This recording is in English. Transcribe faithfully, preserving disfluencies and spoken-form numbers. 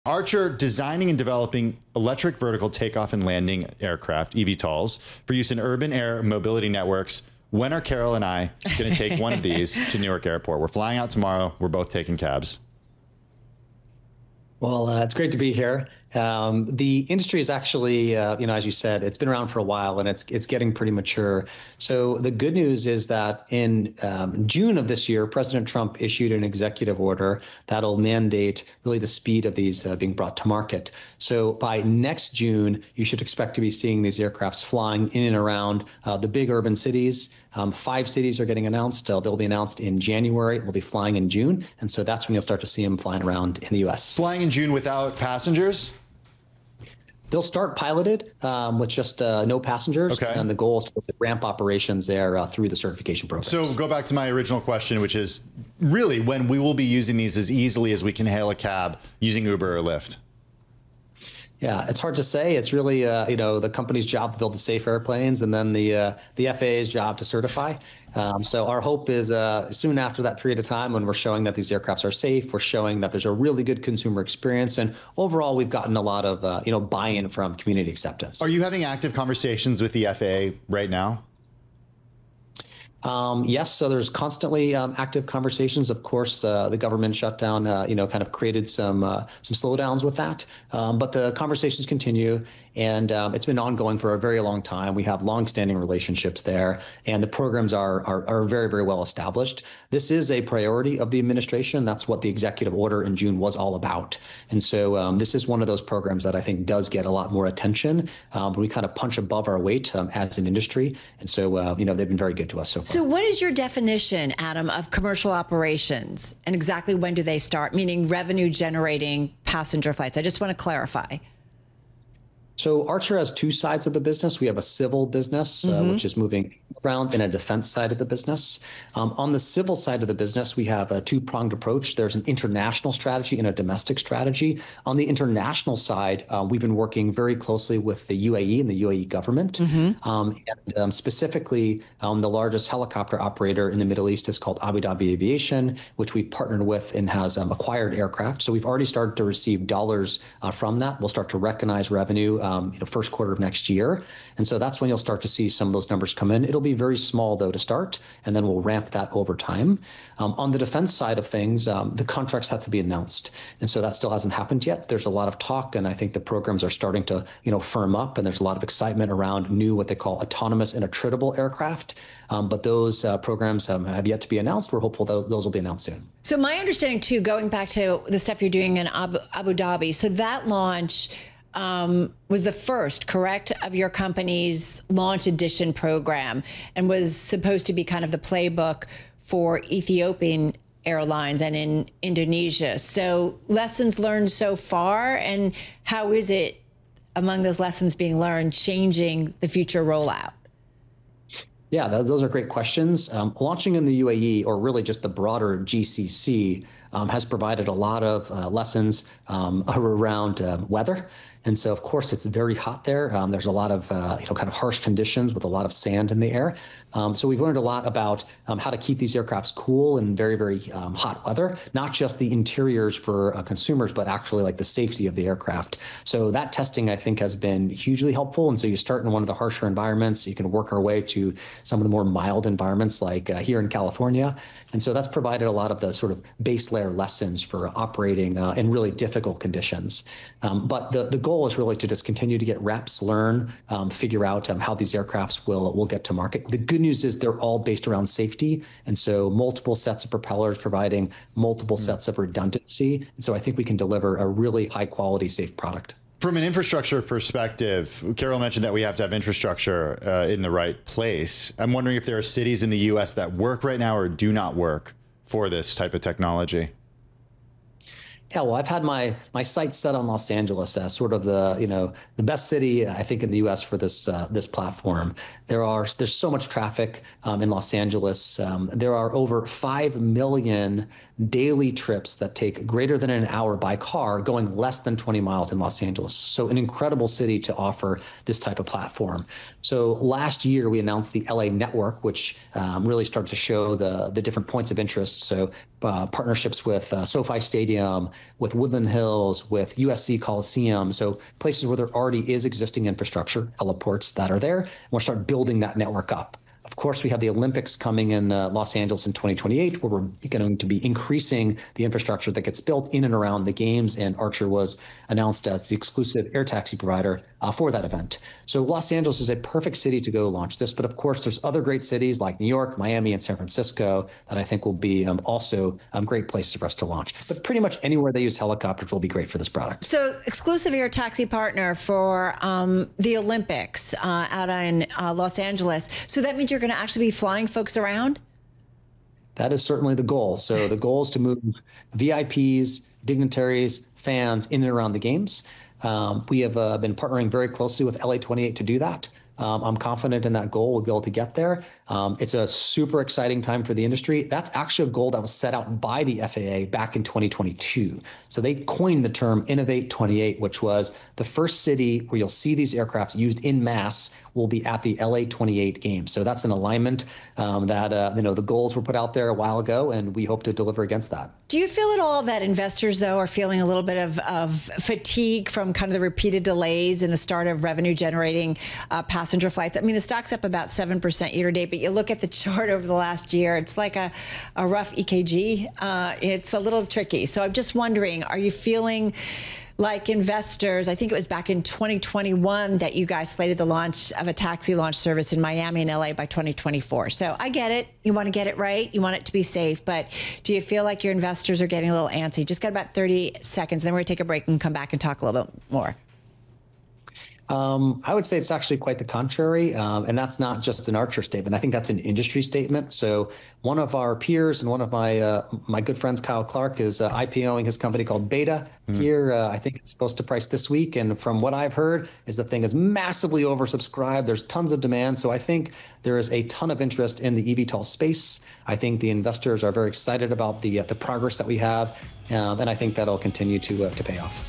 Archer designing and developing electric vertical takeoff and landing aircraft, eVTOLs, for use in urban air mobility networks. When are Carol and I going to take one of these to Newark Airport? We're flying out tomorrow. We're both taking cabs. Well, uh, it's great to be here. Um, the industry is actually, uh, you know, as you said, it's been around for a while and it's it's getting pretty mature. So the good news is that in um, June of this year, President Trump issued an executive order that'll mandate really the speed of these uh, being brought to market. So by next June, you should expect to be seeing these aircrafts flying in and around uh, the big urban cities. Um, five cities are getting announced. Uh, they'll be announced in January. They'll be flying in June. And so that's when you'll start to see them flying around in the U S. Flying in June without passengers? They'll start piloted um, with just uh, no passengers. Okay. And the goal is to ramp operations there uh, through the certification program. So go back to my original question, which is really when we will be using these as easily as we can hail a cab using Uber or Lyft. Yeah, it's hard to say. It's really, uh, you know, the company's job to build the safe airplanes, and then the uh, the F A A's job to certify. Um, so our hope is uh, soon after that period of time, when we're showing that these aircrafts are safe, we're showing that there's a really good consumer experience, and overall, we've gotten a lot of, uh, you know, buy-in from community acceptance. Are you having active conversations with the F A A right now? Um, yes, so there's constantly um, active conversations. Of course, uh, the government shutdown, uh, you know, kind of created some uh, some slowdowns with that. Um, but the conversations continue, and um, it's been ongoing for a very long time. We have longstanding relationships there, and the programs are, are are very, very well established. This is a priority of the administration. That's what the executive order in June was all about. And so um, this is one of those programs that I think does get a lot more attention. Um, we kind of punch above our weight um, as an industry, and so uh, you know, they've been very good to us so far. So what is your definition, Adam, of commercial operations, and exactly when do they start, meaning revenue generating passenger flights? I just want to clarify. So Archer has two sides of the business. We have a civil business, mm-hmm. uh, which is moving around, and a defense side of the business. Um, on the civil side of the business, we have a two-pronged approach. There's an international strategy and a domestic strategy. On the international side, uh, we've been working very closely with the U A E and the U A E government. Mm-hmm. um, and um, specifically, um, the largest helicopter operator in the Middle East is called Abu Dhabi Aviation, which we've partnered with and has um, acquired aircraft. So we've already started to receive dollars uh, from that. We'll start to recognize revenue Um, you know, first quarter of next year. And so that's when you'll start to see some of those numbers come in. It'll be very small, though, to start, and then we'll ramp that over time. Um, on the defense side of things, um, the contracts have to be announced. And so that still hasn't happened yet. There's a lot of talk, and I think the programs are starting to, you know, firm up, and there's a lot of excitement around new, what they call autonomous and attritable aircraft. Um, but those uh, programs um, have yet to be announced. We're hopeful that those will be announced soon. So my understanding, too, going back to the stuff you're doing in Abu, Abu Dhabi, so that launch Um, was the first, correct, of your company's launch edition program, and was supposed to be kind of the playbook for Ethiopian Airlines and in Indonesia. So lessons learned so far, and how is it, among those lessons being learned, changing the future rollout? Yeah, those are great questions. Um, launching in the U A E, or really just the broader G C C, um, has provided a lot of uh, lessons um, around um, weather. And so, of course, it's very hot there. Um, there's a lot of, uh, you know, kind of harsh conditions with a lot of sand in the air. Um, so we've learned a lot about um, how to keep these aircrafts cool in very, very um, hot weather, not just the interiors for uh, consumers, but actually like the safety of the aircraft. So that testing, I think, has been hugely helpful. And so you start in one of the harsher environments. You can work our way to some of the more mild environments, like uh, here in California. And so that's provided a lot of the sort of base layer lessons for operating uh, in really difficult conditions. Um, but the, the goal is really to just continue to get reps, learn, um, figure out um, how these aircrafts will, will get to market. The good news is they're all based around safety. And so multiple sets of propellers providing multiple mm. sets of redundancy. And so I think we can deliver a really high quality, safe product. From an infrastructure perspective, Carol mentioned that we have to have infrastructure uh, in the right place. I'm wondering if there are cities in the U S that work right now or do not work for this type of technology. Yeah, well, I've had my my sights set on Los Angeles as sort of the, you know, the best city, I think, in the U S for this uh, this platform. There are there's so much traffic um, in Los Angeles. Um, there are over five million daily trips that take greater than an hour by car, going less than twenty miles in Los Angeles. So an incredible city to offer this type of platform. So last year we announced the L A network, which um, really started to show the the different points of interest. So uh, partnerships with uh, SoFi Stadium, with Woodland Hills, with U S C Coliseum. So places where there already is existing infrastructure, heliports that are there, and we'll start building that network up. Of course, we have the Olympics coming in uh, Los Angeles in twenty twenty-eight, where we're going to be increasing the infrastructure that gets built in and around the games. And Archer was announced as the exclusive air taxi provider uh, for that event. So Los Angeles is a perfect city to go launch this. But of course, there's other great cities like New York, Miami, and San Francisco that I think will be um, also um, great places for us to launch. But pretty much anywhere they use helicopters will be great for this product. So exclusive air taxi partner for um, the Olympics uh, out in uh, Los Angeles. So that means you're going to actually be flying folks around? That is certainly the goal. So the goal is to move V I Ps, dignitaries, fans in and around the games. Um, we have uh, been partnering very closely with L A twenty-eight to do that. Um, I'm confident in that goal. We'll be able to get there. Um, it's a super exciting time for the industry. That's actually a goal that was set out by the F A A back in twenty twenty-two. So they coined the term Innovate twenty-eight, which was the first city where you'll see these aircraft used in mass will be at the L A twenty-eight games. So that's an alignment um, that, uh, you know, the goals were put out there a while ago, and we hope to deliver against that. Do you feel at all that investors, though, are feeling a little bit of, of fatigue from kind of the repeated delays in the start of revenue generating uh, passenger flights? I mean, the stock's up about seven percent year to date, but you look at the chart over the last year, it's like a, a rough E K G. Uh, it's a little tricky. So I'm just wondering, are you feeling like investors, I think it was back in twenty twenty-one that you guys slated the launch of a taxi launch service in Miami and L A by twenty twenty-four. So I get it. You want to get it right. You want it to be safe. But do you feel like your investors are getting a little antsy? Just got about thirty seconds. Then we're going to take a break and come back and talk a little bit more. Um, I would say it's actually quite the contrary. Um, and that's not just an Archer statement. I think that's an industry statement. So one of our peers and one of my uh, my good friends, Kyle Clark, is uh, IPOing his company called Beta mm. here. Uh, I think it's supposed to price this week. And from what I've heard is the thing is massively oversubscribed. There's tons of demand. So I think there is a ton of interest in the eVTOL space. I think the investors are very excited about the, uh, the progress that we have. Um, and I think that'll continue to, uh, to pay off.